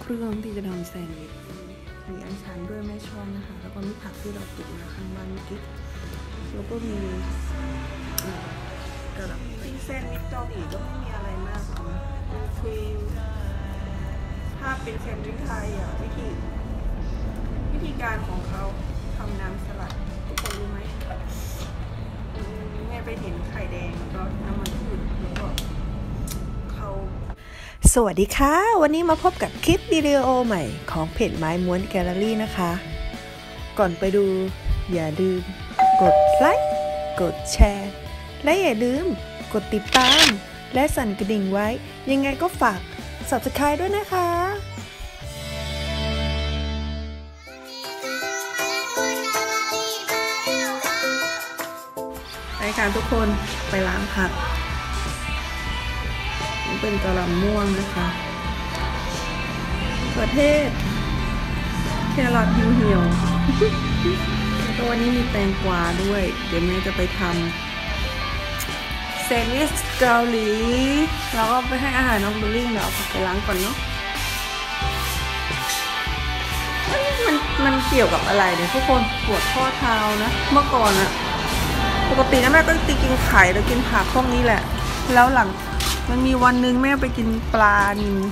เครื่องที่จะทำแซนด์วิชมีอัญชันด้วยแม่ชอบนะคะแล้วก็มีผักที่เราเก็บมาข้างบ้านเมื่อกี้แล้วก็มีกระหล่ำปีแซนด์วิชเกาหลีก็ไม่มีอะไรมากหรอกนะคือถ้าเป็นแซนด์วิชไทยอ่ะวิธีการของเขาทำน้ำสลัดทุกคนรู้ไหมแม่ไปเห็นไข่แดงแล้วก็น้ำมันพืชแล้วก็เขาสวัสดีค่ะวันนี้มาพบกับคลิปวิดีโอใหม่ของเพจไม้ม้วนแกลเลอรี่นะคะก่อนไปดูอย่าลืมกดไลค์กดแชร์และอย่าลืมกดติดตามและสั่นกระดิ่งไว้ยังไงก็ฝาก Subscribe ด้วยนะคะไปค่ะทุกคนไปล้างผักนี่เป็นกะหล่ำม่วงนะคะประเทศแครอทเหี่ยวแล้วก็วันนี้มีแตงกวาด้วยเดี๋ยวแม่จะไปทำแซนด์วิชเกาหลีแล้วก็ไปให้อาหารน้องเบลลิ่งเดี๋ยวเอาผักไปล้างก่อนเนาะมันเกี่ยวกับอะไรเนี่ยทุกคนปวดข้อเท้านะเมื่อก่อนอะปกตินะแม่ก็ตีกินไข่แล้วกินผักพวกนี้แหละแล้วหลังมันมีวันนึงแม่ไปกินปลานิล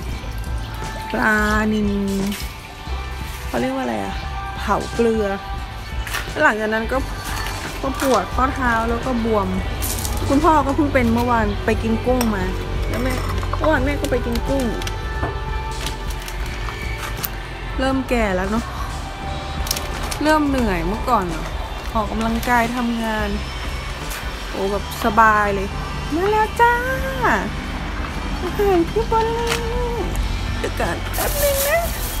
เขาเรียกว่าอะไรอะเผาเกลือหลังจากนั้นก็ปวดข้อเท้าแล้วก็บวมคุณพ่อก็เพิ่งเป็นเมื่อวานไปกินกุ้งมาแล้วเมื่อวานแม่ก็ไปกินกุ้งเริ่มแก่แล้วเนาะเริ่มเหนื่อยเมื่อก่อนออกกำลังกายทำงานโอ้แบบสบายเลยมาแล้วจ้าอาหารพี่บอลเลยเดี๋ยวก่อนแป๊บนึงนะ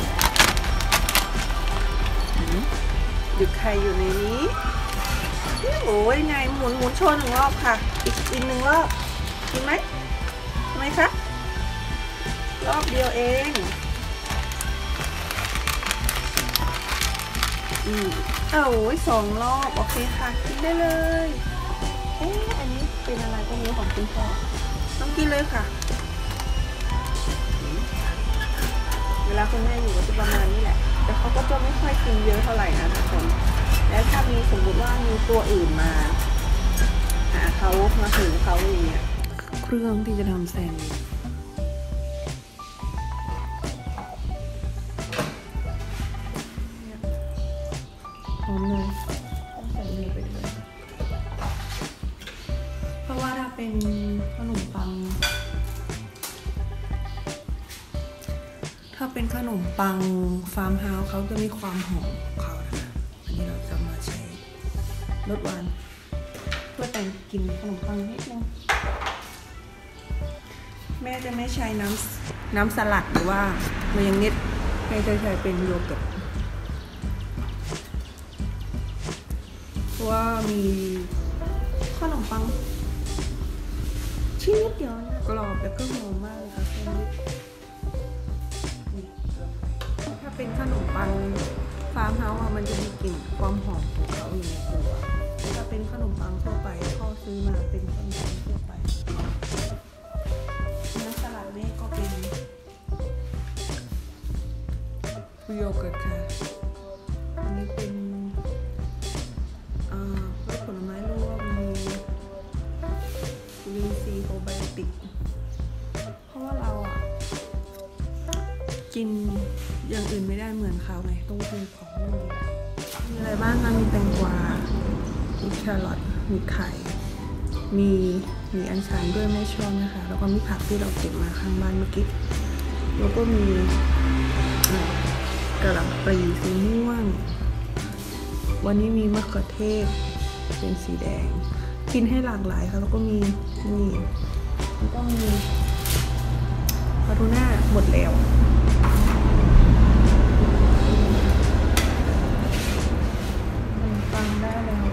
หรือใครอยู่ในนี้โอ้ยไงหมุนโชว์หนึ่งรอบค่ะอีกหนึ่งรอบกินไหมทำไมคะรอบเดียวเองโอ้ย2 รอบโอเคค่ะกินได้เลยอันนี้เป็นอะไรก็ไม่รู้ของคุณพ่อต้องกินเลยค่ะเวลาคุณแม่อยู่ก็จะประมาณนี้แหละแต่เขาก็จะไม่ค่อยกินเยอะเท่าไหร่นะทุกคนแล้วถ้ามีสมมติว่ามีตัวอื่นมาหาเขามาถึงเขาอย่างเงี้ยเครื่องที่จะทำแซนด์วิชหอมเลยต้องใส่เนยไปด้วยเพราะว่าถ้าเป็นขนมปังฟาร์มเฮาส์เขาจะมีความหอมของเขานะคะอันนี้เราจะมาใช้รสหวานเพื่อแต่งกลิ่นขนมปังนิดนึงแม่จะไม่ใช้น้ำสลัดหรือว่ามายองเนสแม่จะใช้เป็นโยเกิร์ตเพราะว่ามีขนมปังชิ้นนิดเดียวนะกรอบแล้วก็หอมมากเลยค่ะแซนด์วิชถ้าเป็นขนมปังฟาร์มเฮาส์มันจะมีกลิ่นความหอมของเขาอยู่ในตัวถ้าเป็นขนมปังทั่วไปพ่อซื้อมาเป็นขนมปังทั่วไปน้ำสลัดนี่ก็เป็นโยเกิร์ตค่ะอันนี้เป็นรสผลไม้รวมมีวิตามินซีโปรไบโอติกเพราะว่าเรากินอย่างอื่นไม่ได้เหมือนเขาไงต้องกินของมีอะไรบ้างนะมีแตงกวามีแครอทมีไข่มีอัญชันด้วยแม่ชอบนะคะแล้วก็มีผักที่เราเก็บมาข้างบ้านเมื่อกี้แล้วก็มีกระหล่ำปลีสีม่วงวันนี้มีมะเขือเทศเป็นสีแดงกินให้หลากหลายค่ะแล้วก็มีนี่แล้วก็มีปลาทูน่าหมดแล้วฟังได้แล้ว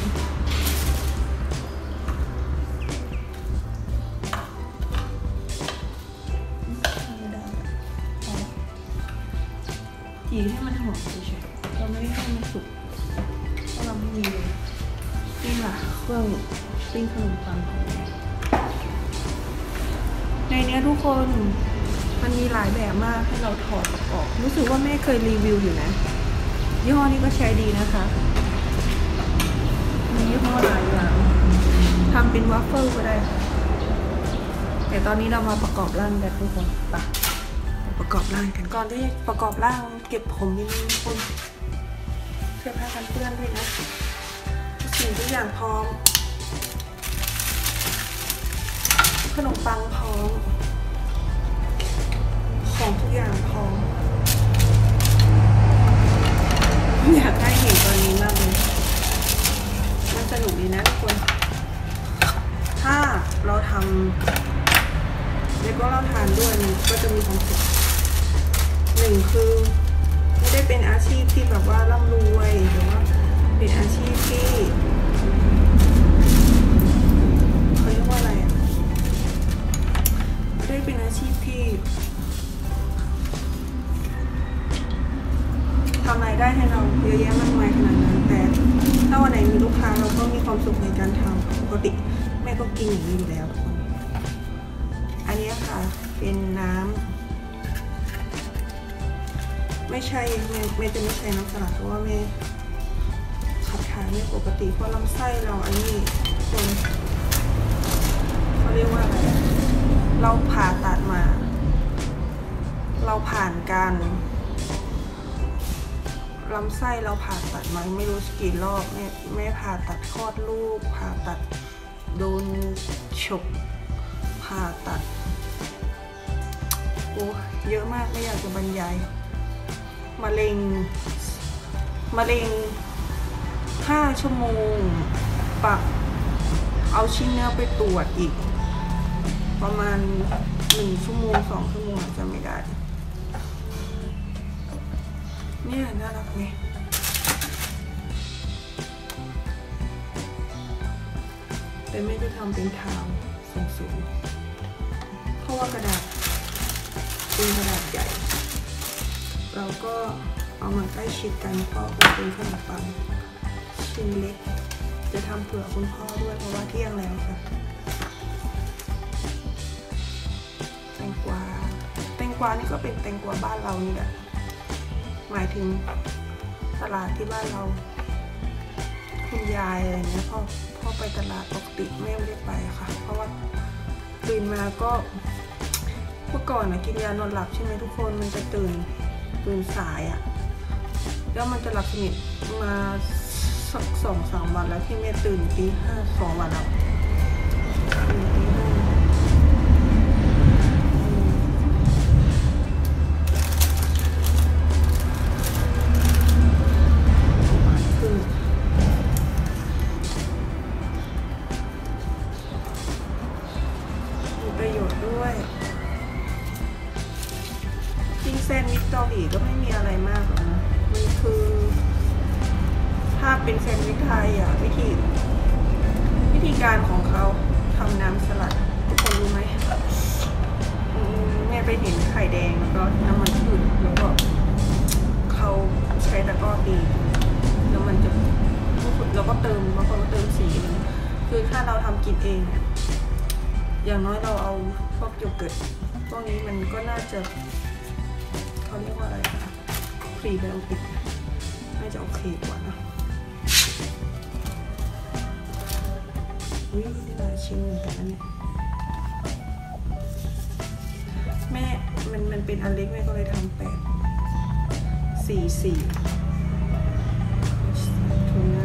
จีให้มันหอมเฉยๆเราไม่ได้ให้มันสุกเพราะเราไม่มีนี่ค่ะเครื่องปิ้งขนมปังของในนี้ทุกคนมันมีหลายแบบมากให้เราถอดออกรู้สึกว่าแม่เคยรีวิวอยู่นะยี่ห้อนี้ก็ใช้ดีนะคะมียี่ห้อหลายอย่างทำเป็นวัฟเฟิลก็ได้แต่ตอนนี้เรามาประกอบร่างกันทุกคนไปประกอบร่างกันก่อนที่ประกอบร่างเก็บผมนิดนึงคนเสื้อผ้ากันเปื้อนด้วยนะสิ่งทุกอย่างพร้อมขนมปังพร้อมของทุกอย่างพร้อมอยากได้เห็นตอนนี้มากเลยมันสนุกดีนะทุกคนถ้าเราทำแล้วก็เราทานด้วยนี่ก็จะมีความสุขหนึ่งคือไม่ได้เป็นอาชีพที่แบบว่าร่ำรวยหรือว่าเป็นอาชีพที่เขาเรียกว่าอะไรอะไม่ได้เป็นอาชีพที่ทำรายได้ให้เราเยอะแยะมากมายขนาดนั้นแต่ถ้าวันไหนมีลูกค้าเราก็มีความสุขในการทำปกติแม่ก็กินอย่างนี้อยู่แล้วอันนี้ค่ะเป็นน้ำไม่ใช่แม่จะไม่ใช้น้ำสลัดเพราะว่าแม่ขับถ่ายไม่ปกติเพราะลำไส้เราอันนี้คนเขาเรียกว่าอะไรเราผ่าตัดมาเราผ่านการลำไส้เราผ่าตัดมาไม่รู้กี่รอบแม่ผ่าตัดคลอดลูกผ่าตัดโดนฉกผ่าตัดโอ้เยอะมากไม่อยากจะบรรยายมะเร็ง5 ชั่วโมงปักเอาชิ้นเนื้อไปตรวจอีกประมาณ1 ชั่วโมง2 ชั่วโมงจะไม่ได้เนี่ยน่ารักไหมแต่ไม่ได้ทำเป็นทางสูงๆเพราะว่ากระดาษเป็นกระดาษใหญ่เราก็เอามาใกล้ชิดกันเพราะมันเป็นขนมปังชิ้นเล็กจะทำเผื่อคุณพ่อด้วยเพราะว่าเที่ยงแล้วค่ะแตงกวานี่ก็เป็นแตงกวาบ้านเรานี่แหละหมายถึงตลาดที่บ้านเราคุณยายอะไรเงี้ยพ่อไปตลาดปกติแม่ไม่ได้ไปค่ะเพราะว่าตื่นมาก็เมื่อก่อนนะกินยานอนหลับใช่ไหมทุกคนมันจะตื่นสายอ่ะแล้วมันจะหลับสนิทมาสัก2-3 วันแล้วที่แม่ตื่นตี 5 2 วันแล้วตื่นตี 5ประโยชน์ด้วยจริงแซนด์วิชเกาหลีก็ไม่มีอะไรมากหรอกนะมันคือถ้าเป็นแซนด์วิชไทยอ่ะวิธีการของเขาทำน้ำสลัดทุกคนรู้ไหมแม่ไปเห็นไข่แดงแล้วก็น้ำมันพืชแล้วก็เขาใช้ตะกร้อตีแล้วมันจะเราก็เติมบางคนก็เติมสีคือถ้าเราทำกินเองอย่างน้อยเราเอาพวกโยเกิร์ตพวกนี้มันก็น่าจะเขาเรียกว่าอะไรคะพรีไบโอติกน่าจะโอเคกว่านะนี่หลายชิ้นเหมือนกันนะเนี่ยแม่มันเป็นอันเล็กแม่ก็เลยทำ8 4ทูน่า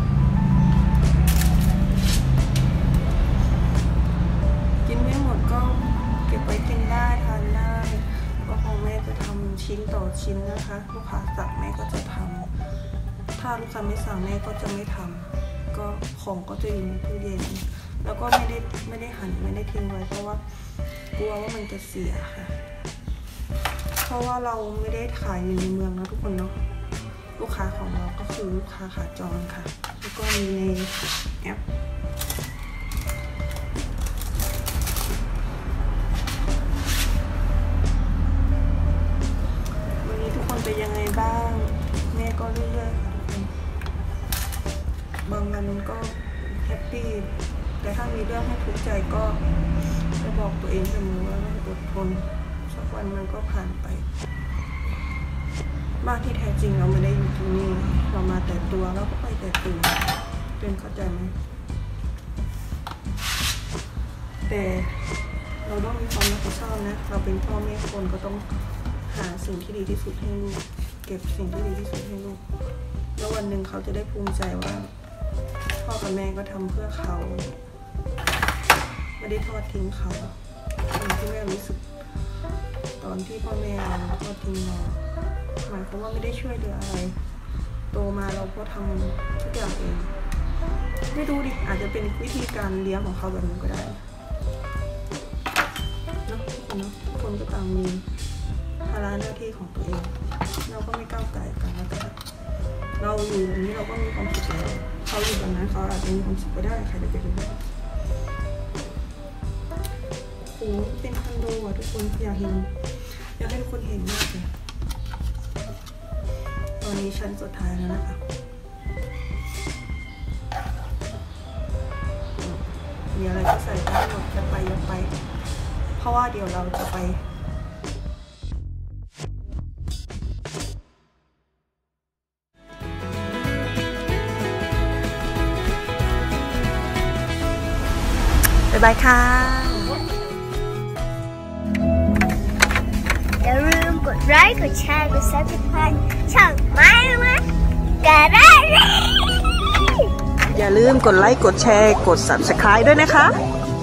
กินไม่หมดก็เก็บไว้กินได้ทานได้ก็ของแม่จะทำชิ้นต่อชิ้นนะคะลูกค้าสั่งแม่ก็จะทำถ้าลูกค้าไม่สั่งแม่ก็จะไม่ทำก็ของก็จะอยู่ในตู้เย็นแล้วก็ไม่ได้หั่นไม่ได้ทิ้งไว้เพราะว่ากลัวว่ามันจะเสียค่ะเพราะว่าเราไม่ได้ขายอยู่ในเมืองนะทุกคนเนาะลูกค้าของเราก็คือลูกค้าขาจรค่ะแล้วก็มีในแอปวันนี้ทุกคนเป็นยังไงบ้างแม่ก็เรื่อยๆค่ะทุกคนบางวันก็แฮปปี้แต่ถ้ามีเรื่องให้ทุกข์ใจก็จะบอกตัวเองเสมอว่าอดทนสักวันมันก็ผ่านไปบ้านที่แท้จริงเราไม่ได้อยู่ที่นี่เรามาแต่ตัวแล้วก็ไปแต่ตัวเป็นเข้าใจไหมแต่เราต้องมีความรับผิดชอบนะเราเป็นพ่อแม่คนก็ต้องหาสิ่งที่ดีที่สุดให้ลูกเก็บสิ่งที่ดีที่สุดให้ลูกแล้ววันหนึ่งเขาจะได้ภูมิใจว่าพ่อกับแม่ก็ทำเพื่อเขาไม่ได้ทอดทิ้งเขาสิ่งที่แม่รู้สึกตอนที่พ่อแม่เราทอดทิ้งเราหมายความว่าไม่ได้ช่วยเหลืออะไรโตมาเราก็ทำทุกอย่างเองไม่รู้ดิอาจจะเป็นวิธีการเลี้ยงของเขาแบบนี้ก็ได้ทุกคนก็ต่างมีภาระหน้าที่ของตัวเองเราก็ไม่ก้าวไก่กันแล้วแต่เราอยู่แบบนี้เราก็มีความสุขแล้วเขาอยู่แบบนั้นเขาอาจจะมีความสุขก็ได้ใครจะไปรู้โอ้เป็นคอนโดอ่ะทุกคนอยากให้ทุกคนเห็นมากเลยตอนนี้ชั้นสุดท้ายแล้วนะคะมีอะไรก็ใส่ได้หมดจะไปยังไปเพราะว่าเดี๋ยวเราจะไปบ๊ายบายค่ะอย่าลืมกดไลค์กดแชร์กด Subscribe ช่องไม้มากันได้เลยอย่าลืมกดไลค์กดแชร์กด Subscribe ด้วยนะคะ